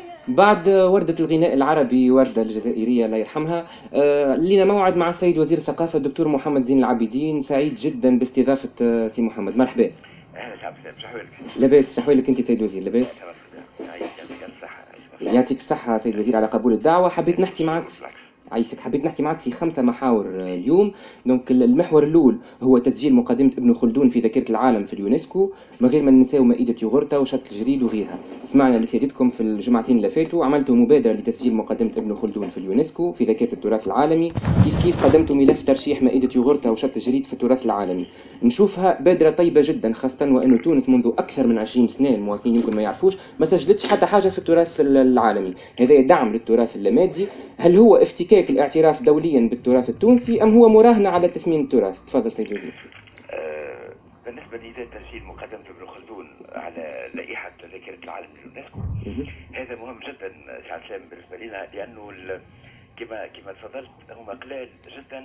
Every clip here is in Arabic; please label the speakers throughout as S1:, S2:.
S1: بعد وردة الغناء العربي وردة الجزائرية الله يرحمها، لنا موعد مع السيد وزير الثقافة الدكتور محمد زين العابدين. سعيد جدا باستضافة سي محمد، مرحبا.
S2: اهلا وسهلا بك، شحوالك؟
S1: لاباس؟ شحوالك انت سيد وزير؟ لاباس؟
S2: تمام الخدمة، يعطيك الصحة، عايش بخير.
S1: يعطيك الصحة سيد الوزير على قبول الدعوة. حبيت
S2: هذا
S1: نحكي
S2: مش
S1: معك
S2: شكر بالعكس.
S1: عايشك، حبيت نحكي معك في 5 محاور اليوم. دونك المحور الأول هو تسجيل مقدمة ابن خلدون في ذاكرة العالم في اليونسكو، من غير ما ننساو مائدة يوغورتا وشط الجريد وغيرها. سمعنا لسيادتكم في الجمعتين اللي فاتوا عملتوا مبادرة لتسجيل مقدمة ابن خلدون في اليونسكو في ذاكرة التراث العالمي، كيف قدمتوا ملف ترشيح مائدة يوغورتا وشط الجريد في التراث العالمي. نشوفها بادرة طيبة جدا، خاصة وأن تونس منذ أكثر من 20 سنة، المواطنين يمكن ما يعرفوش، ما سجلتش حتى حاجة في التراث العالمي. هذا دعم للتراث اللامادي. هل هو افتكاك الاعتراف دوليا بالتراث التونسي أم هو مراهنة على تثمين التراث؟ تفضل سيد الوزير.
S2: آه، بالنسبة لي تسجيل مقدمة ابن خلدون على لائحة ذاكرة العالم لليونسكو، هذا مهم جدا سعد سالم بالنسبة لنا، لأنه كما تفضلت هما قلال جدا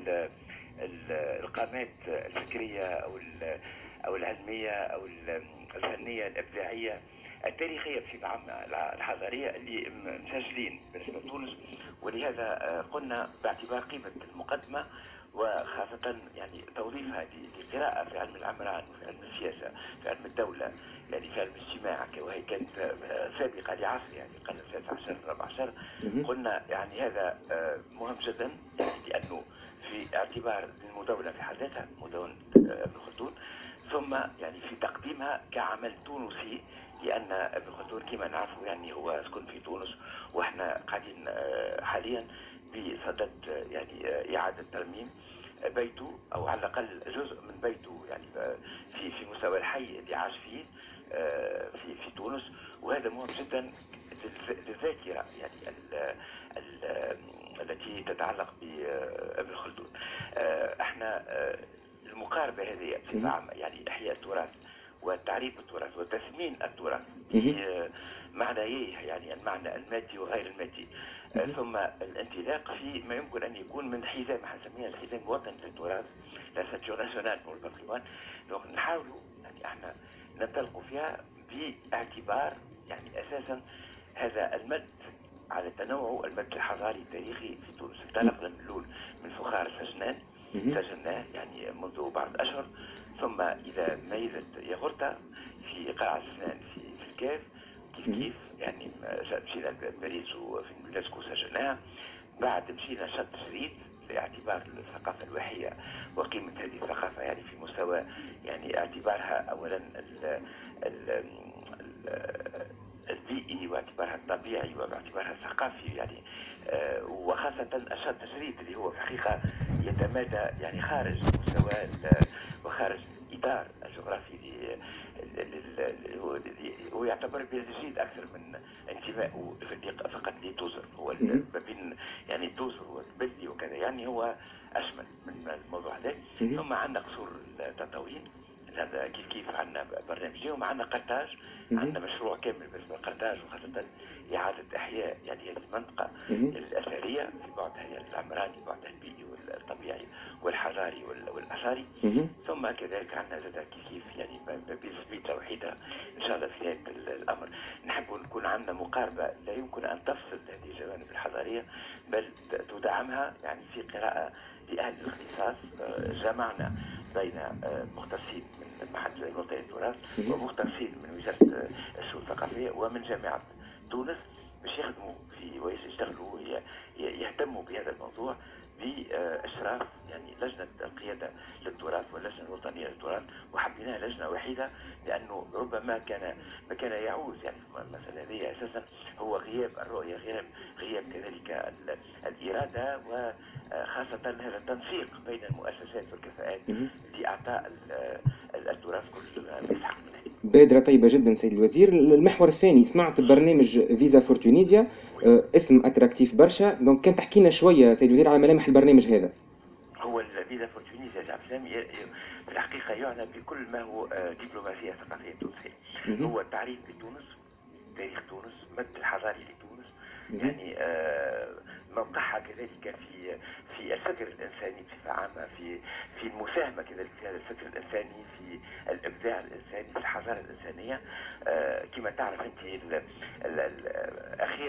S2: القامات الفكرية أو العلمية أو الفنية الإبداعية التاريخية بصفة عامة الحضارية اللي مسجلين بالنسبة لتونس. ولهذا قلنا باعتبار قيمة المقدمة، وخاصة يعني توظيفها للقراءة في علم العمران وفي علم السياسة في علم الدولة، يعني في علم الاجتماع، وهي كانت سابقة لعصر يعني القرن الثالث عشر الرابع عشر. قلنا يعني هذا مهم جدا، يعني لأنه في اعتبار المدونة في حد ذاتها مدونة ابن خلدون، ثم يعني في تقديمها كعمل تونسي، لأن ابن خلدون كما نعرفه يعني هو سكن في تونس، واحنا قاعدين حاليا بصدد يعني إعادة ترميم بيته، أو على الأقل جزء من بيته، يعني في مستوى الحي اللي عاش فيه في تونس. وهذا مهم جدا للذاكرة يعني ال التي تتعلق بابن خلدون. احنا المقاربة هذه بصفة عامة، يعني إحياء التراث وتعريف التراث وتثمين التراث بمعنييه، يعني المعنى المادي وغير المادي، ثم الانطلاق في ما يمكن أن يكون من حزام نسميها الحزام الوطني للتراث، لا ساتور ناسيونال بور الباتريمون. دونك نحاولوا يعني احنا ننطلقوا فيها باعتبار يعني أساسا هذا المد على تنوع المد الحضاري التاريخي في تونس. انطلقنا من الأول من فخار سجناه يعني منذ بعض الأشهر، ثم إذا ميزت ياغورتا في قاع السنان في الكاف، كيف يعني مشينا لباريس وفي اليونسكو سجلناها. بعد مشينا شط جريد باعتبار الثقافة الوحية وقيمة هذه الثقافة، يعني في مستوى يعني اعتبارها أولا ال البيئي، واعتبارها الطبيعي، واعتبارها الثقافي يعني. وخاصة الشط الجريد اللي هو في الحقيقة يتمادى يعني خارج مستوى وخارج الإطار الجغرافي هو يعتبر بلجيد أكثر من انتمائه فقط لتوزر. هو ما بين يعني توزر والبلدي وكذا، يعني هو أشمل من الموضوع هذا. ثم عندنا قصور تطاوين، هذا كيف عندنا برنامج اليوم، عندنا قرطاج، عندنا مشروع كامل بالنسبه للقرطاج، وخاصه اعاده احياء يعني هذه المنطقه الاثريه في بعدها يعني العمراني، بعدها البيئي والطبيعي والحضاري والاثري. ثم كذلك عندنا زاد كيف يعني بسبيته وحيده ان شاء الله في نهايه الامر. نحب نكون عندنا مقاربه لا يمكن ان تفصل هذه الجوانب الحضاريه، بل تدعمها يعني في قراءه لاهل الاختصاص. جمعنا بين مختصين من المعهد الوطني للتراث ومختصين من وزارة الشؤون الثقافية ومن جامعة تونس، باش يخدموا في ويشتغلوا يهتموا بهذا الموضوع بإشراف يعني لجنة القيادة للتراث واللجنة الوطنية للتراث. وحبيناها لجنة وحيدة لأنه ربما ما كان يعوز يعني المسألة هذه أساسا هو غياب الرؤية، غياب كذلك الإرادة، وخاصة هذا التنسيق بين المؤسسات والكفاءات لإعطاء التراث كل ما يستحق منه.
S1: بادرة طيبة جدا سيد الوزير. المحور الثاني، سمعت برنامج فيزا فور تونيزيا، اسم اتراكتيف برشا. دونك كان تحكي لنا شوية سيد الوزير على ملامح البرنامج هذا.
S2: هو الفيزا فور تونيزيا يا عبد في الحقيقة يعنى بكل ما هو دبلوماسية ثقافية تونسية. هو التعريف بتونس، تاريخ تونس، مد الحضاري لتونس، يعني موقعها كذلك في الفكر الانساني بصفه عامه، في المساهمه كذلك في هذا الفكر الانساني، في الابداع الانساني، في الحضاره الانسانيه. كما تعرف انت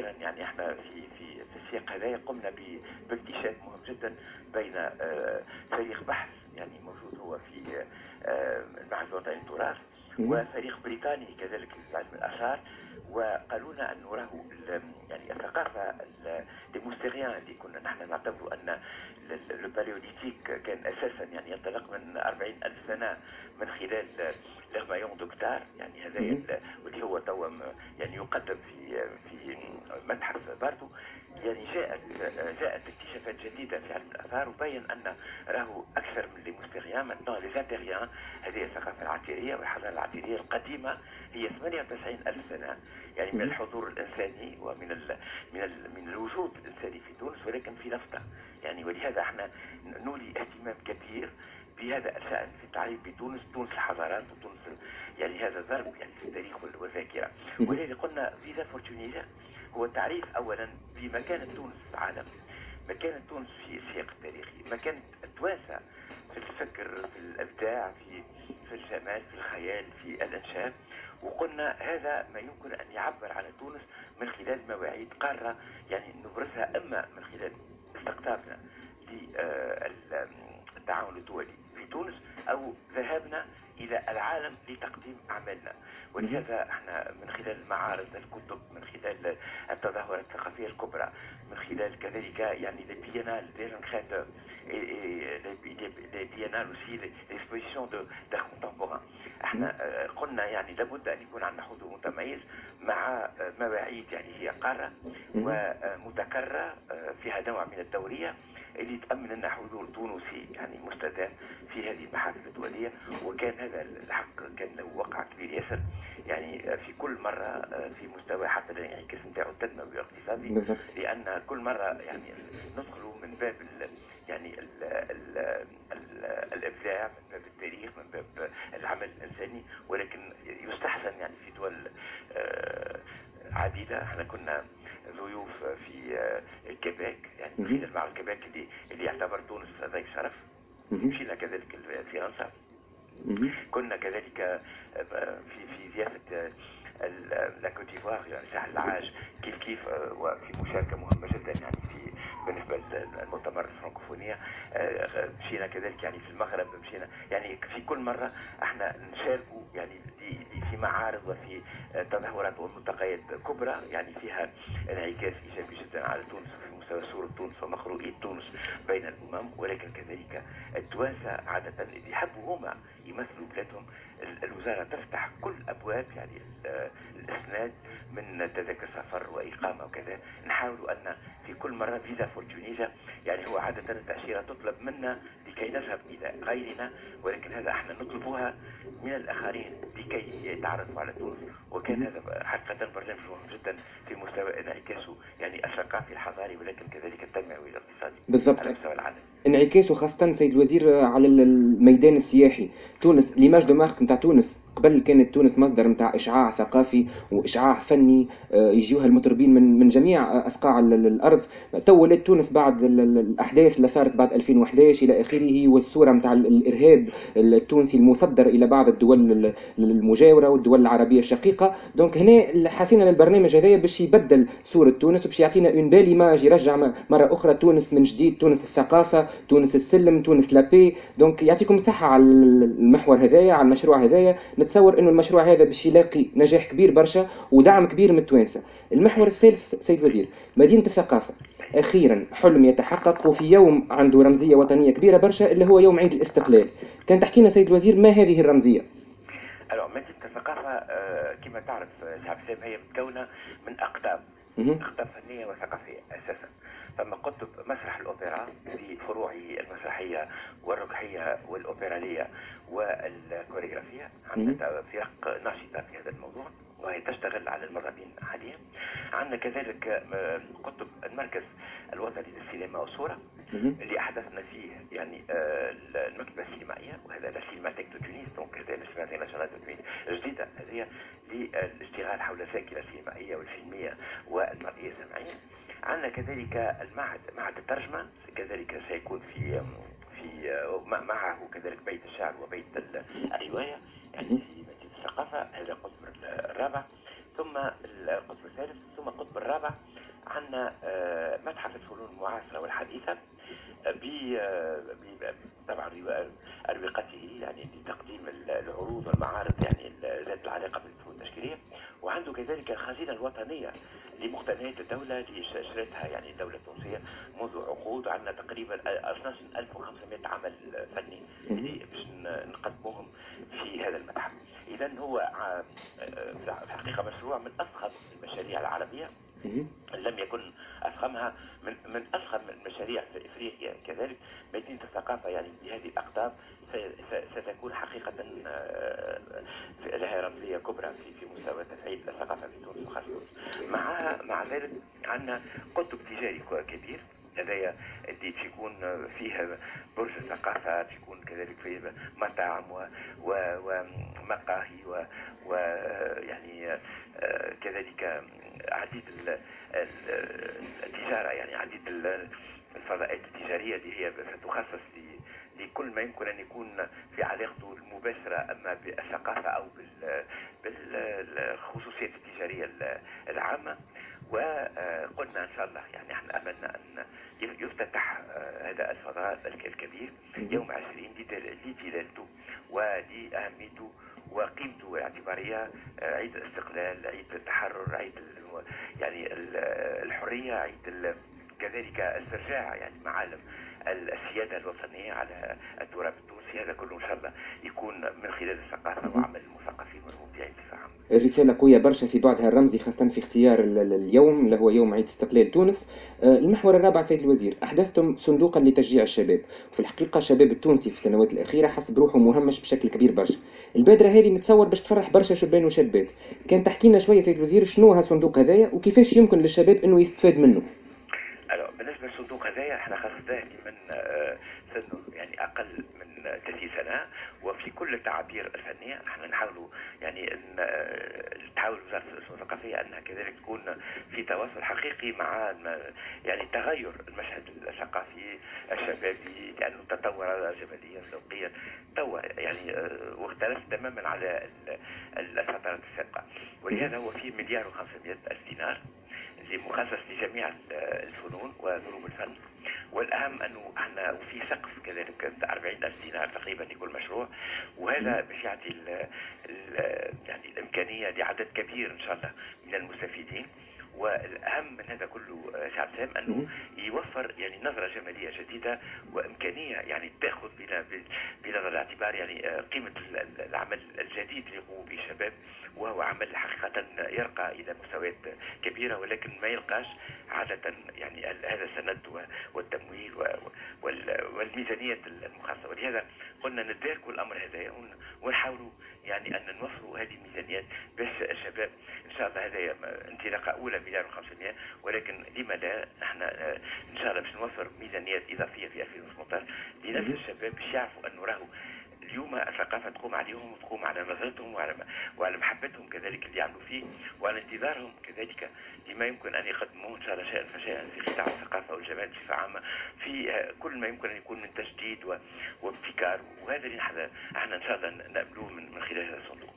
S2: اخيرا يعني احنا في السياق هذا قمنا باكتشاف مهم جدا بين فريق بحث يعني موجود هو في المعهد الوطني للتراث وفريق بريطاني كذلك في علم الاثار، وقالوا لنا انه راهو يعني الثقافه المستغيان اللي كنا نحن نعتبر ان الباليوليتيك كان اساسا يعني ينطلق من 40,000 سنه من خلال لغمايون دوكتار، يعني هذا واللي هو توا يعني يقدم في متحف بارتو. يعني جاءت اكتشافات جديده في علم الاثار وبين ان راهو اكثر من لي مستغيان maintenant لي زاتيريان. هذه الثقافه العتيريه والحضاره العتيريه القديمه هي 98,000 سنه يعني من الحضور الانساني ومن من الوجود الانساني في تونس، ولكن في لفته يعني. ولهذا احنا نولي اهتمام كبير بهذا الشأن في التعريف بتونس، تونس الحضارات وتونس يعني هذا ضرب يعني في التاريخ والذاكرة. ولذلك قلنا فيزا فورتونيزا هو التعريف أولا بمكانة تونس في العالم، مكانة تونس في السياق التاريخي، مكانة التوانسة في الفكر، في الإبداع، في الجمال، في الخيال، في الإنشاء. وقلنا هذا ما يمكن أن يعبر على تونس من خلال مواعيد قارة يعني نبرزها إما من خلال استقطابنا للتعاون الدولي في تونس أو ذهابنا إلى العالم لتقديم أعمالنا. ولهذا احنا من خلال معارض الكتب، من خلال التظاهرات الثقافية الكبرى، من خلال كذلك يعني les biennales des jeunes créateurs et les biennales aussi les expositions d'art contemporain. احنا قلنا يعني لابد أن يكون عندنا حضور متميز مع مواعيد يعني هي قارة ومتكررة فيها نوع من الدورية اللي تأمن لنا حضور تونسي يعني مستدام في هذه المحافل الدولية. وكان هذا الحق كان له وقع كبير ياسر يعني في كل مرة في مستوى حتى الانعكاس نتاعو التنموي والاقتصادي، لأن كل مرة يعني ندخلوا من باب يعني الإبداع، من باب التاريخ، من باب العمل الإنساني. ولكن يستحسن يعني في دول عديدة احنا كنا ضيوف في الكيبيك يعني في المعرض الكيبيك اللي يعتبر تونس ضيف شرف. مشينا كذلك فرنسا، كنا كذلك في ضيافة لاكوت ديفوار يعني ساحل العاج كيف وفي مشاركة مهمة جدا يعني في بالنسبة للمؤتمر الفرنكوفونية. مشينا كذلك يعني في المغرب، مشينا يعني في كل مرة احنا نشاركوا يعني في معارض وفي تظاهرات وملتقيات كبرى يعني فيها انعكاس ايجابي جدا على تونس في مستوى صورة تونس ومخروقية تونس بين الامم. ولكن كذلك التوانسة عادة اللي يحبوا هما يمثلوا بلادهم، الوزارة تفتح كل ابواب يعني الاسناد من تذاكر سفر واقامة وكذا. نحاول ان في كل مرة فيزا فورتونيزا يعني هو عادة التأشيرة تطلب منا لكي نذهب الى غيرنا، ولكن هذا احنا نطلبها من الاخرين لكي يتعرفوا على تونس. وكان هذا حقيقة برنامج مهم جدا في مستوى انعكاسه يعني الثقافي الحضاري ولكن كذلك التنموي والاقتصادي
S1: بالضبط
S2: على مستوى العالم.
S1: انعكاسه خاصة سيد الوزير على الميدان السياحي. تونس ليماج دو مارك نتاع تونس قبل كانت تونس مصدر نتاع إشعاع ثقافي وإشعاع فني، يجيوها المطربين من جميع أصقاع الأرض. تو ولات تونس بعد الأحداث اللي صارت بعد 2011 إلى آخره، والصورة نتاع الإرهاب التونسي المصدر إلى بعض الدول المجاورة والدول العربية الشقيقة. دونك هنا حسينا للبرنامج هذايا باش يبدل صورة تونس وباش يعطينا اون بال ايماج، يرجع مرة أخرى تونس من جديد، تونس الثقافة، تونس السلم، تونس لابي. دونك يعطيكم صحة على المحور هذايا، على المشروع هذايا. نتصور انه المشروع هذا باش يلاقي نجاح كبير برشا ودعم كبير من التوانسة. المحور الثالث سيد الوزير، مدينة الثقافة. اخيرا حلم يتحقق وفي يوم عنده رمزية وطنية كبيرة برشا اللي هو يوم عيد الاستقلال. كان تحكي لنا سيد الوزير ما هذه الرمزية؟
S2: مدينة الثقافة كما تعرف شعب سام هي متكونة من أقطاب فنية وثقافية أساسا. ثم قطب مسرح الأوبرا بفروعه المسرحية والركحية والأوبرالية والكوريغرافية، عندنا فرق ناشطة في هذا الموضوع وهي تشتغل على المرابين حاليا. عندنا كذلك قطب المركز الوطني للسينما والصورة اللي أحدثنا فيه يعني المكتبة السينمائية، وهذا لا سينماتيك دو تونس، دونك هذا لا سينماتيك ناسيونال دو تونس الجديدة هذه للاشتغال حول الذاكرة السينمائية والفيلمية والمرئية السمعية. عندنا كذلك معهد الترجمة كذلك سيكون في معه كذلك بيت الشعر وبيت الرواية يعني في مدينة الثقافة. هذا القطب الرابع. ثم القطب الثالث، ثم القطب الرابع لمقتنيات الدولة اللي شرتها يعني الدولة التونسية منذ عقود. عندنا تقريبا 12500 عمل فني اللي باش نقدموهم في هذا المتحف. إذا هو في الحقيقة مشروع من أفخم المشاريع العربية، لم يكن أفخمها، من أفخم المشاريع في إفريقيا. كذلك مدينة الثقافة يعني بهذه الأقطاب ستكون حقيقة لها رمزية كبرى في مستوى تفعيل الثقافة في تونس وخاصة تونس. مع ذلك عندنا قطب تجاري كبير هذايا اللي تكون فيها برج الثقافة، تكون كذلك فيه مطاعم ومقاهي ويعني كذلك عديد التجارة، يعني عديد الفضاءات التجارية اللي هي ستخصص لكل ما يمكن أن يكون في علاقته المباشرة أما بالثقافة أو بالخصوصيات التجارية العامة. وقلنا إن شاء الله يعني احنا أملنا أن يفتتح هذا الفضاء الكبير يوم 20 لدلالته ولأهميته وقيمته واعتبارية عيد الاستقلال، عيد التحرر، عيد يعني الحرية، عيد كذلك استرجاع يعني معالم السيادة الوطنية على التراب التونسي. هذا كله إن شاء الله يكون من خلال الثقافة وعمل المثقفين والمبدعين بصفة عامة.
S1: الرسالة قوية برشا في بعدها الرمزي، خاصة في اختيار اليوم اللي هو يوم عيد استقلال تونس. المحور الرابع سيد الوزير، أحدثتم صندوقا لتشجيع الشباب، وفي الحقيقة الشباب التونسي في السنوات الأخيرة حس بروحه مهمش بشكل كبير برشا. البادرة هذه نتصور باش تفرح برشا شبان وشابات. كان تحكي لنا شوية سيد الوزير شنو هالصندوق هذايا وكيفاش يمكن للشباب إنه يستفاد منه؟
S2: بالنسبة للصندوق هذايا احنا خصصناه لمن سنه يعني أقل من 30 سنة، وفي كل التعابير الفنية احنا نحاولوا يعني تحاول وزارة الثقافية أنها كذلك تكون في تواصل حقيقي مع يعني تغير المشهد الثقافي الشبابي، لأنه تطور جبليا ذوقيا توا يعني واختلف تماما على الفترات السابقة. ولهذا هو في 1,500,000 دينار اللي مخصص لجميع الفنون وضروب الفن. والأهم أنه احنا في سقف كذلك 40,000 دينار تقريبا لكل مشروع، وهذا باش يعطي يعني الإمكانية لعدد كبير إن شاء الله من المستفيدين. والأهم من هذا كله سعد سام أنه يوفر يعني نظرة جمالية جديدة وإمكانية يعني تأخذ بنظر الاعتبار يعني قيمة العمل الجديد اللي يقوم به الشباب، وهو عمل حقيقة يرقى إلى مستويات كبيرة، ولكن ما يلقاش عادة يعني هذا السند والتمويل والميزانية المخصصة. ولهذا قلنا نداركوا الأمر هذا ونحاولوا يعني أن نوفروا هذه الميزانيات باش الشباب إن شاء الله. هذا انطلاقة أولى 1,500,000، ولكن لما لا نحن إن شاء الله باش نوفر ميزانيات إضافية في 2018 لنفس الشباب باش يعرفوا أنه راهو اليوم الثقافة تقوم عليهم وتقوم على نظرتهم وعلى محبتهم كذلك اللي يعملوا فيه، وعلى انتظارهم كذلك لما يمكن أن يقدموه إن شاء الله شيئا فشيئا في قطاع الثقافة والجمال بصفة عامة، في كل ما يمكن أن يكون من تجديد وابتكار. وهذا اللي احنا إن شاء الله نأملوه من خلال هذا الصندوق.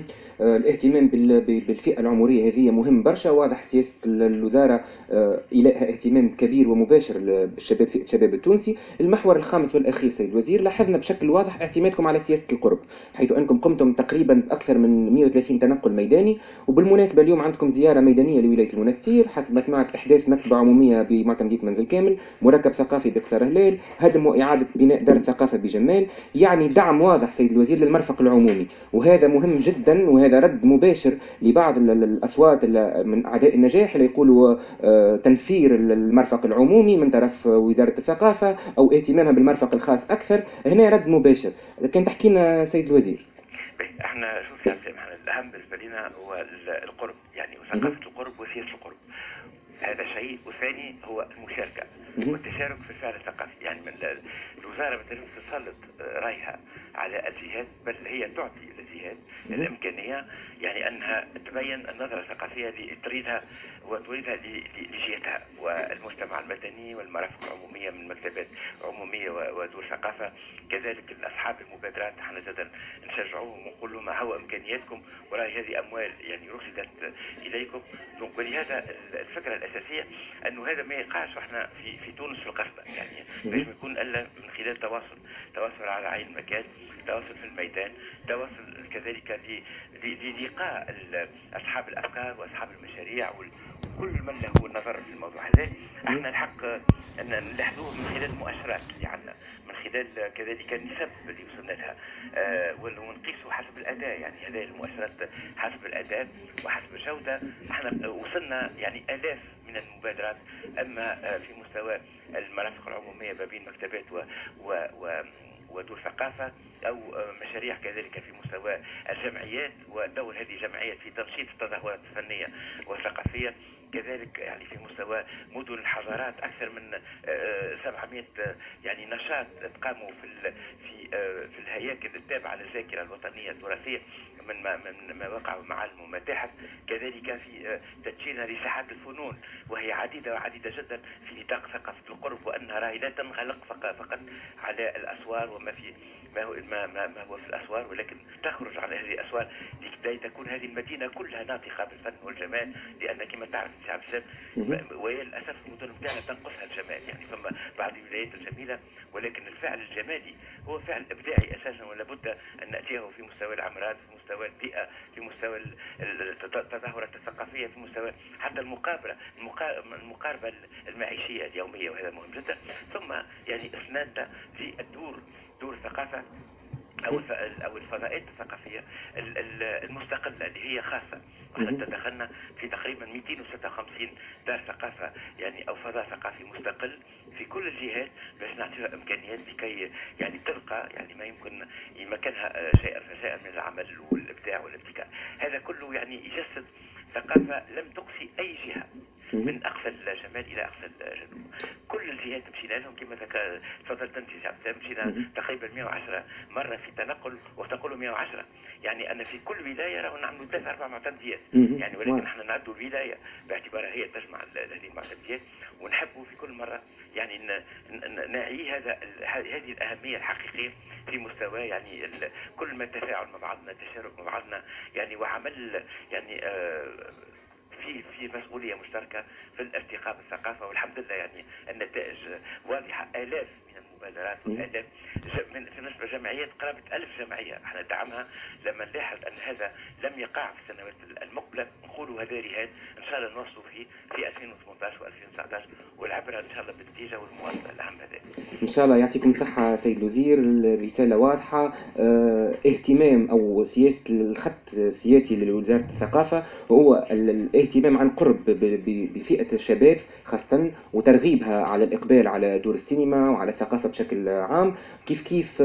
S1: الاهتمام بالفئة العمرية هذه مهم برشا، واضح سياسة الوزارة إليها اهتمام كبير ومباشر بالشباب، فئة الشباب التونسي. المحور الخامس والأخير سيد الوزير، لاحظنا بشكل واضح اعتمادكم على سياسة القرب، حيث أنكم قمتم تقريبا بأكثر من 130 تنقل ميداني. وبالمناسبة اليوم عندكم زيارة ميدانية لولاية المنستير، حسب ما سمعت إحداث مكتبة عمومية بمعتمدية منزل كامل، مركب ثقافي بقصر هلال، هدم وإعادة بناء دار الثقافة بجمال. يعني دعم واضح سيد الوزير للمرفق العمومي، وهذا مهم جدا، وهذا رد مباشر لبعض الأصوات من أعداء النجاح اللي يقولوا تنفير المرفق العمومي من طرف وزارة الثقافة أو اهتمامها بالمرفق الخاص أكثر. هنا رد مباشر، كان تحكي لنا سيد الوزير.
S2: احنا شوف يا سامح، الأهم بالنسبة لنا هو القرب، يعني وثقافة القرب وسياسة القرب، هذا شيء. والثاني هو المشاركة والتشارك في الفعل الثقافي. يعني من الوزارة مثلا تسلط رأيها على الجهات، بل هي تعطي الجهات الإمكانية يعني أنها تبين النظرة الثقافية اللي تريدها وتريدها لجهتها، والمجتمع المدني والمرافق العمومية من مكتبات عمومية ودور ثقافة، كذلك أصحاب المبادرات احنا زادا نشجعوهم ونقول لهم هو إمكانياتكم، وراي هذه أموال يعني رصدت اليكم. ولهذا الفكره الاساسيه انه هذا ما يقعش احنا في تونس في القصبه، يعني باش ما يكون الا من خلال تواصل على عين المكان، تواصل في الميدان، تواصل كذلك للقاء اصحاب الافكار واصحاب المشاريع وكل من له نظر في الموضوع هذا. احنا الحق ان نلاحظوه من خلال المؤشرات اللي عندنا، من خلال كذلك النسب اللي وصلنا لها، ونقيسوا حسب الاداء، يعني هذه المؤشرات حسب الاداء وحسب الجوده. احنا وصلنا يعني الاف من المبادرات، اما في مستوى المرافق العموميه ما بين مكتبات ودور ثقافه، او مشاريع كذلك في مستوى الجمعيات ودور هذه الجمعيات في تنشيط التظاهرات الفنيه والثقافيه، كذلك يعني في مستوى مدن الحضارات اكثر من 700 يعني نشاط قاموا في الهياكل التابعه للذاكره الوطنيه التراثيه من مواقع ومعالم ومتاحف، كذلك في تدشين لساحات الفنون وهي عديده جدا في نطاق ثقافه القرب، وانها راهي لا تنغلق فقط على الاسوار وما في ما هو في الاسوار، ولكن تخرج على هذه الاسوار لكي تكون هذه المدينه كلها ناطقه بالفن والجمال، لان كما تعرف شعب الشام وللاسف المدن بتاعنا تنقصها الجمال، يعني ثم بعض الولايات الجميله، ولكن الفعل الجمالي هو فعل ابداعي اساسا، ولا بد ان ناتيه في مستوى العمارات، في مستوى البيئه، في مستوى التظاهرات الثقافيه، في مستوى حتى المقاربه المعيشيه اليوميه، وهذا مهم جدا. ثم يعني اسنادنا في دور الثقافه او الفضاءات الثقافيه المستقله اللي هي خاصه. احنا تدخلنا في تقريبا 256 دار ثقافه يعني او فضاء ثقافي مستقل في كل الجهات، باش نعطيها امكانيات لكي يعني تلقى يعني ما يمكن يمكنها شيئا فشيئا من العمل والابداع والابتكار. هذا كله يعني يجسد ثقافه لم تقصي اي جهه من اقصى الشمال الى اقصى الجنوب. كل الجهات مشينا لهم كما تفضلت انت سي مشينا تقريبا 110 مره في تنقل، وتقول 110 يعني ان في كل ولايه راهو نعملوا 3-4 معتمديات، يعني ولكن احنا نعدوا الولايه باعتبارها هي تجمع هذه المعتمديات، ونحبوا في كل مره يعني نعي هذه الاهميه الحقيقيه في مستوى يعني كل ما تفاعل مع بعضنا، تشارك مع بعضنا، يعني وعمل يعني في مسؤوليه مشتركه في الارتقاء بالثقافه، والحمد لله يعني النتائج واضحه. الاف من المبادرات والالاف في نسبه جمعيات قرابه 1000 جمعيه احنا ندعمها. لما نلاحظ ان هذا لم يقع في السنوات المقبله نقولوا هذا رهان ان شاء الله نوصلوا فيه في 2018 و2019، والعبره ان شاء الله بالنتيجه والمواصله الاهم هذا.
S1: ان شاء الله يعطيكم الصحه سيد الوزير، الرساله واضحه. اهتمام او سياسه الخط السياسي لوزاره الثقافه هو الاهتمام عن قرب بفئه الشباب خاصه، وترغيبها على الاقبال على دور السينما وعلى الثقافه بشكل عام، كيف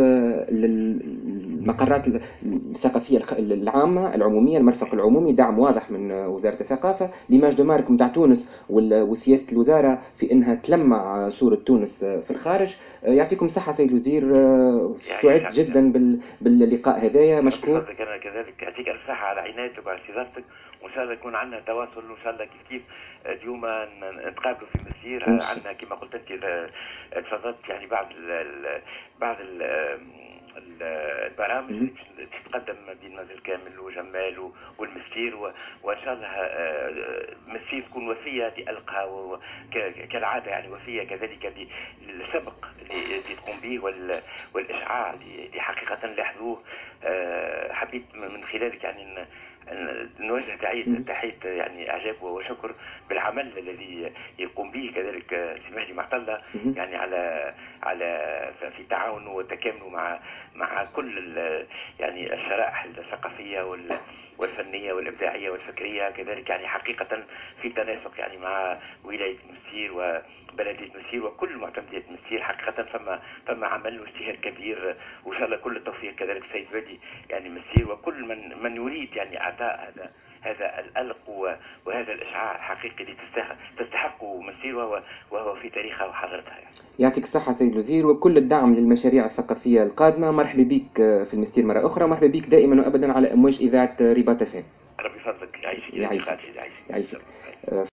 S1: المقرات الثقافيه العامه العموميه، المرفق العمومي دعم واضح من وزاره الثقافه، ليماج دو مارك نتاع تونس وسياسه الوزاره في انها تلمع صوره تونس في الخارج. يعطيكم الصحة سيد الوزير، سعدت جدا باللقاء هذايا، مشكور.
S2: أنا كذلك يعطيك الصحة على عنايتك وعلى استضافتك، وإن شاء الله يكون عندنا تواصل، وإن شاء الله كيف اليوم نتقابلوا في مسير. عندنا كما قلت أنت تفضلت يعني بعض البرامج اللي تتقدم ما بين منزل كامل وجمال والمسير، وان شاء الله مسير تكون وفيه لألقها كالعاده، يعني وفيه كذلك للسبق اللي تقوم به والاشعاع اللي حقيقه لاحظوه. حبيت من خلالك يعني نوجه تحية يعني اعجاب وشكر بالعمل الذي يقوم به كذلك سي مهدي معطلة، يعني في تعاونه وتكامله مع كل يعني الشرائح الثقافيه والفنيه والابداعيه والفكريه، كذلك يعني حقيقه في تناسق يعني مع ولايه مسير وبلديه مسير وكل معتمديات مسير. حقيقه فما عمل واجتهاد كبير، وان شاء الله كل التوفيق كذلك سيد بدي يعني مسير، وكل من يريد يعني اعطاء هذا الألق وهذا الإشعاع الحقيقي اللي تستحقه مسير وهو في تاريخها وحضارتها. يعني.
S1: يعطيك الصحة سيد الوزير، وكل الدعم للمشاريع الثقافية القادمة. مرحبا بك في المسير مرة أخرى، مرحبا بك دائما وأبدا على أمواج إذاعة رباط FM.
S2: ربي يفضلك، يعيشك.
S1: يعيشك.